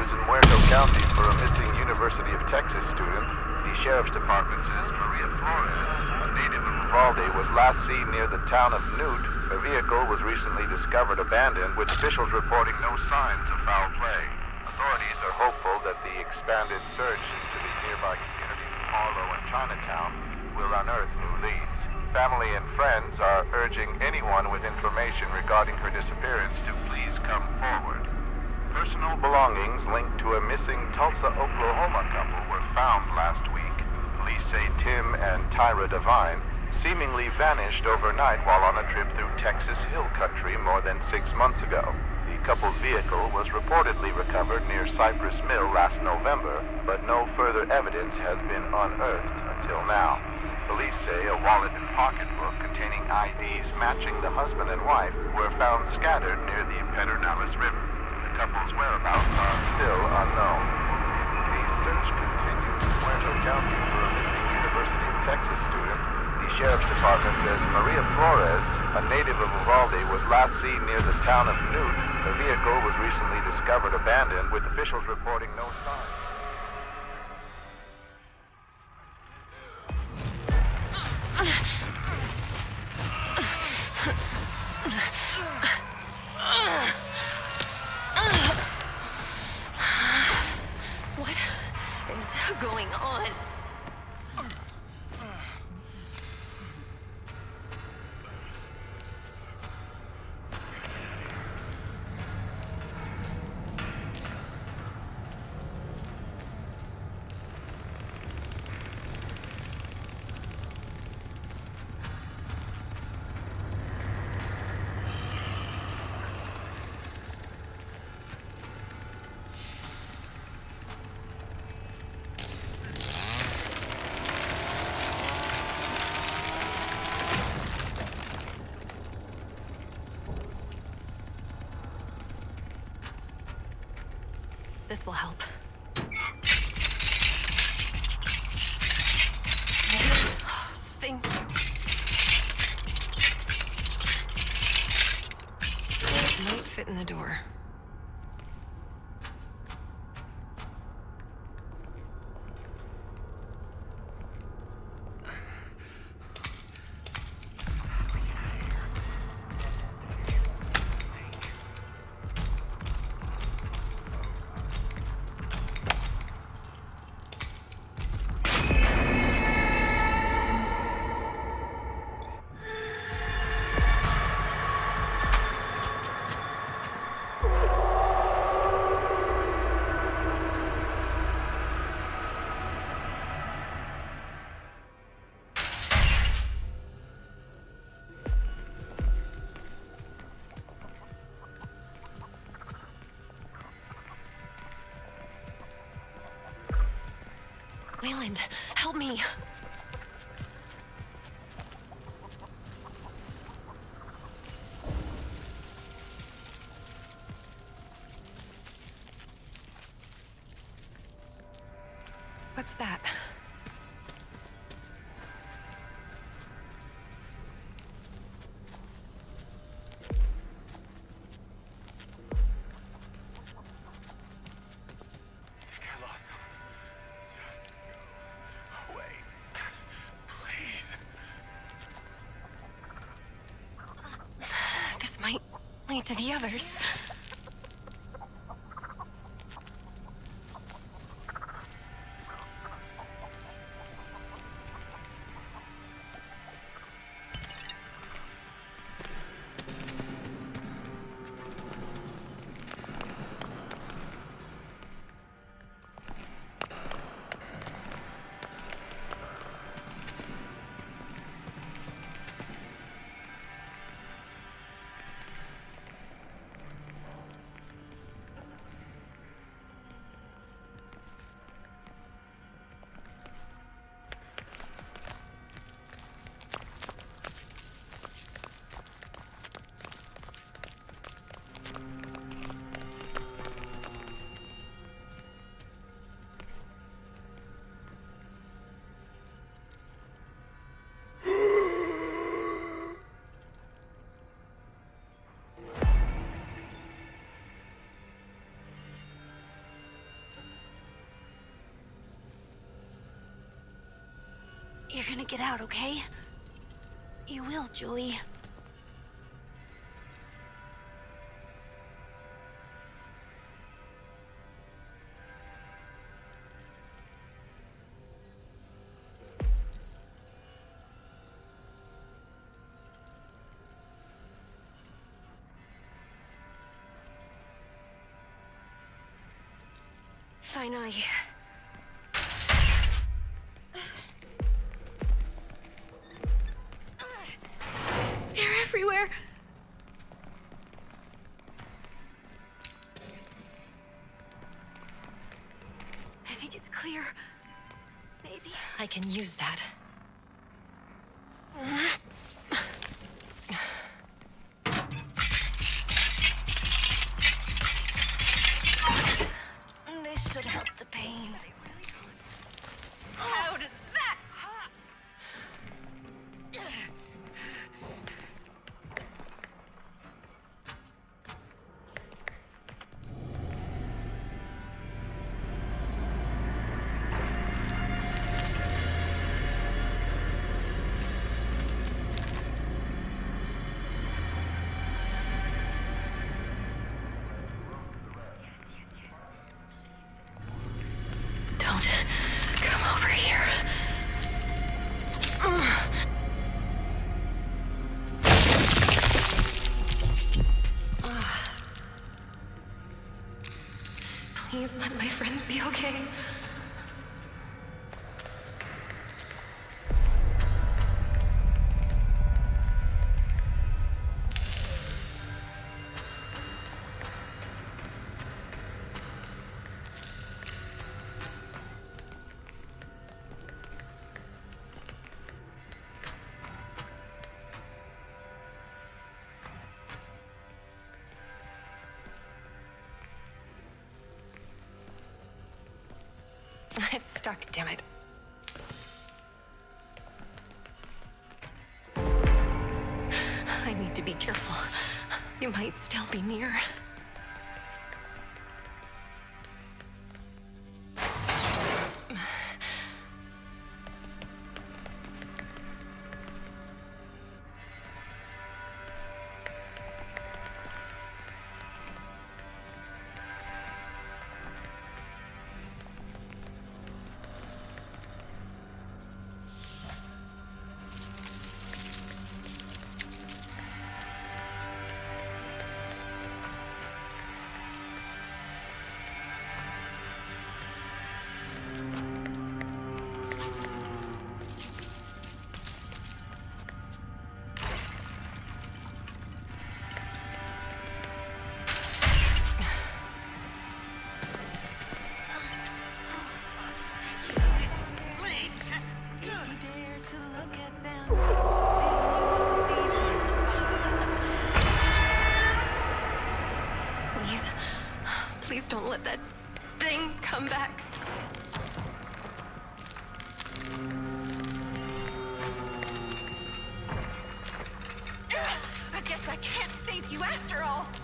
news in Muerto County for a missing University of Texas student. The Sheriff's Department says Maria Flores, a native of Uvalde, was last seen near the town of Newt. Her vehicle was recently discovered abandoned, with officials reporting no signs of foul play. Authorities are hopeful that the expanded search into the nearby communities of Harlow and Chinatown will unearth new leads. Family and friends are urging anyone with information regarding her disappearance to please come forward. Personal belongings linked to a missing Tulsa, Oklahoma couple were found last week. Police say Tim and Tyra Devine seemingly vanished overnight while on a trip through Texas Hill Country more than 6 months ago. The couple's vehicle was reportedly recovered near Cypress Mill last November, but no further evidence has been unearthed until now. Police say a wallet and pocketbook containing IDs matching the husband and wife were found scattered near the Pedernales River. The couple's whereabouts are still unknown. The search continues in Muerto County for a missing University of Texas student. The Sheriff's Department says Maria Flores, a native of Uvalde, was last seen near the town of Newt. Her vehicle was recently discovered abandoned, with officials reporting no signs. What is going on? This will help. Thank you. Might fit in the door. Leland, help me. What's that? Lead to the others. gonna get out, okay? You will, Julie. Finally. They're everywhere. I think it's clear. Maybe. I can use that. This should help the pain. How does that? Don't come over here. Please let my friends be okay. It's stuck, damn it. I need to be careful. You might still be near. Please don't let that thing come back. I guess I can't save you after all.